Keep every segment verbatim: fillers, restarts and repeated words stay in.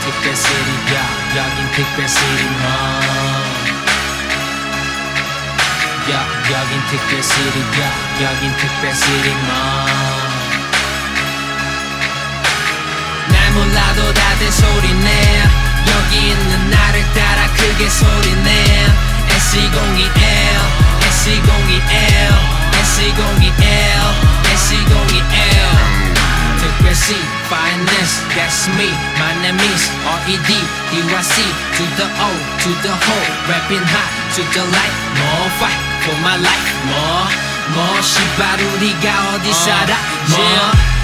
특별 시리야 여긴 특별 시리 뭐 여, 여긴 특별 시리야 여긴 특별 시리 뭐 날 몰라도 다들 소리내 여기 있는 나를 따라 크게 소리내 에스 이공이 엘 에스 이공이 엘 에스 이공이 엘 에스 이공이 엘 특별시 finest that's me my name is R E D D Y C to the O to the whole rapping hot to the light more fight for my life more more 씨발 우리가 어디 살아 more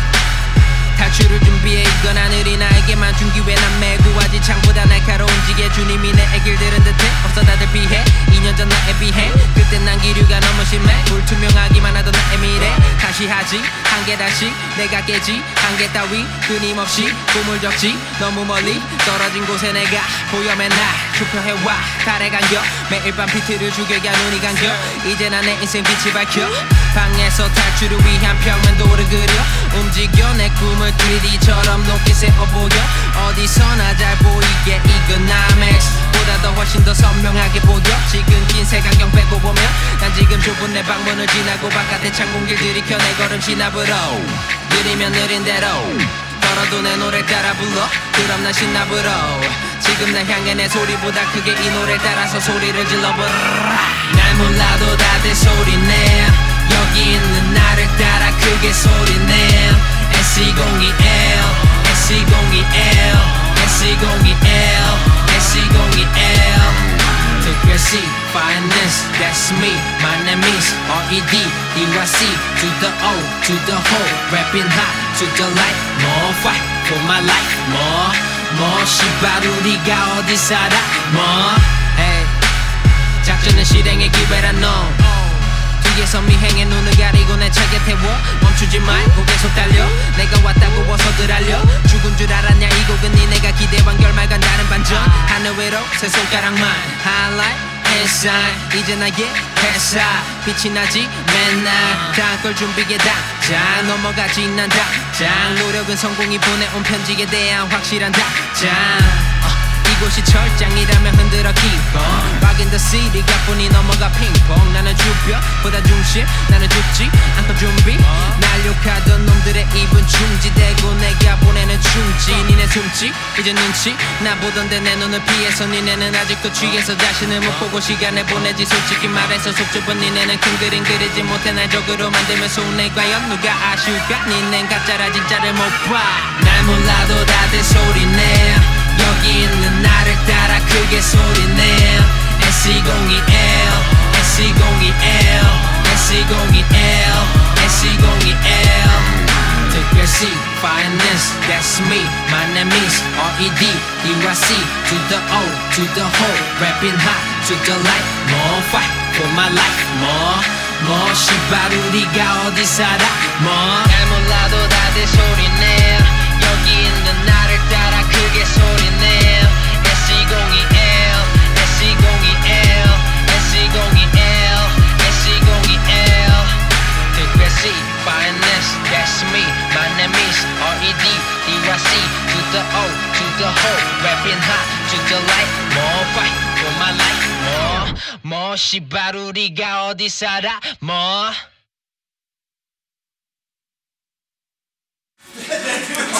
탈출을 준비해 이건 하늘이 나에게만 준 기회 난 매구 하지 창보다 날카로운 지게 주님이 내 애길 들은 듯해 없어 다들 피해 이 년 전 나에 비해 그땐 난 기류가 너무 심해 불투명하기만 하던 나의 미래 다시 하지 한 개 다시 내가 깨지 한계 따위 끊임없이 꿈을 적지 너무 멀리 떨어진 곳에 내가 보여 맨날 투표해와 달에 간격 매일 밤 비트를 죽여야 눈이 감겨 이제 난 내 인생 빛이 밝혀 방에서 탈출을 위한 평면도를 그려 움직여 내 꿈을 쓰리디처럼 높게 세워보여 어디서나 잘 보이게 이건 나맥스 보다 더 훨씬 더 선명하게 보여 지금 긴 색안경 빼고 보면 난 지금 좁은 내 방문을 지나고 바깥의 찬 공기를 들이켜 내 걸음 진압으로 느리면 느린 대로 걸어도 내 노래 따라 불러 그럼 난 신나부러 지금 날 향해 내 소리보다 크게 이 노래를 따라서 소리를 질러버려 날 몰라도 다들 소리내 여기 있는 나를 따라 크게 소리내 에스 이공이 엘 에스 이공이 엘 에스 이공이 엘 에스 이공이 엘 특별시 finest that's me my name is R E D D Y C to the O to the whole rapping hot to the light more fight for my life more more 씨발 우리가 어디 살아 more hey 작전은 실행의 기회란 너 뒤에서 미행의 눈을 가리고 내 차게 태워 멈추지 말고 계속 달려 내가 왔다고 어서들 알려 죽은 줄 알았냐 이 곡은 니네가 기대한 결말과 다른 반전 하늘 위로 세 손가락만 highlight inside 이제 나의 회사 빛이 나지 맨날 다음 걸 준비해 당장 넘어가지 난 당장 노력은 성공이 보내온 편지에 대한 확실한 답장 이곳이 철장이라면 흔들어 keep on Rock in the city 가뿐히 넘어가 핑퐁 나는 주변보다 중심 나는 죽지 않던 준비 날욕하던 놈들의 입은 중지되고 내가 보내는 충지 니네 숨지 이제 눈치 나 보던데 내 눈을 피해서 니네는 아직도 취해서 자신을 못 보고 시간을 보내지 솔직히 말해서 속 좁은 니네는 큰 그림 그리지 못해 날 적으로 만들면 손해 과연 누가 아쉬울까 니넨 가짜라 진짜를 못 봐 날 몰라도 다들 소리내 여기 있는 나를 따라 크게 소리내 에스 이공이 엘 에스 이공이 엘 에스 이공이 엘 에스 이공이 엘 특별시 finest that's me my name is R E D D Y C to the O to the whole rapping hot to the light more fight for my life more more 씨발 우리가 어디 살아 more 날 몰라도 다들 소리내 여기 있는 나를 따라 크게 소리내 에스 이공이 엘 에스 이공이 엘 에스 이공이 엘 에스 이공이 엘 특별시 finest that's me my name is R E D D Y C to the O to the whole rapping hot to the light more fight for my life more more 씨발 우리가 어디 살아 more